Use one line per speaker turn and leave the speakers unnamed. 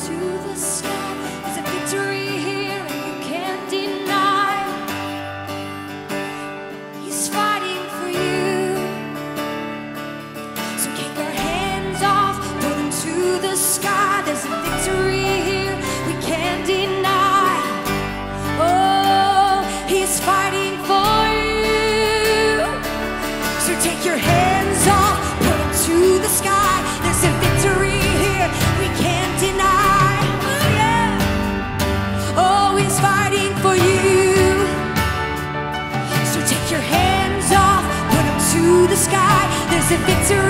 to the sky. There's a victory here and you can't deny. He's fighting for you. So kick our hands off, put them to the sky. There's a victory here we can't deny. Oh, he's fighting for you. So take your hands off, put them to the sky. There's a victory here we can't deny. Oh, yeah. Oh, he's fighting for you. So take your hands off, put them to the sky. There's a victory